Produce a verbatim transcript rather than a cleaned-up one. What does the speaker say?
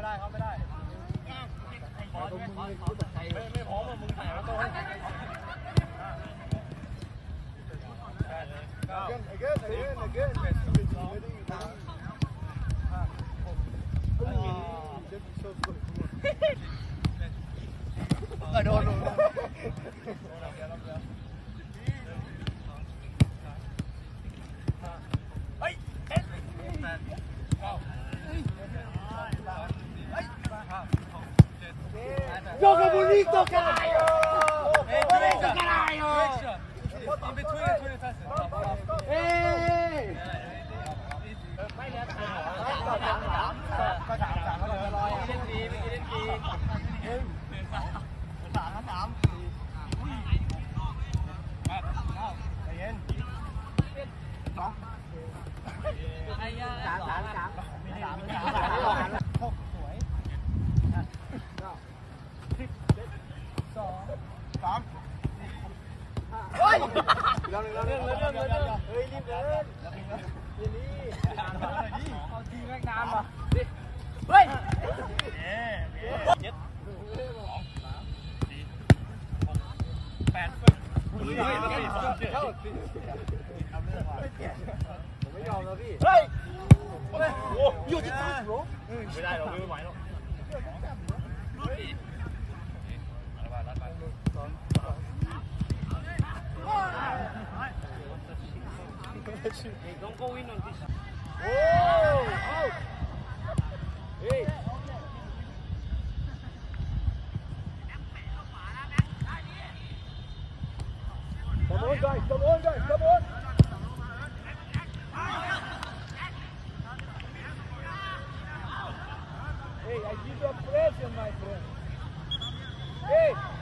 ได้เข้าไม่ได้ไม่ไม่พร้อมมึงใส่แล้วตัวagain again again again โดนโดนGioca bonito, carajo! Bonito, carajo! In between, between the passes. Hey! ไม่เหลือสามก็สามสามก็สามสามก็เลยร้อยเล่นดีไม่กินเล่นดีหนึ่งสามสามสามแปดเก้าใจเย็นสองสามสามสามสามสามหกสวยสองสามเฮ้ยเรื่องเรื่องเรื่องเรื่องเรื่องเฮ้ยรีบเดินนี่นี่เอาทีแม่งนานป่ะเฮ้ยเจ็ดสองสามสี่หกแปดผมไม่ยอมแล้วพี่ผมไม่ยอมแล้วพี่เฮ้ยอยู่ที่ตั้งหรอไม่ได้หรอกไม่ไหวหรอกDon't go in on this. Oh! Out! Hey! Come on, guys! Come on, guys! Come on! Hey, I give you a present, my friend. Hey!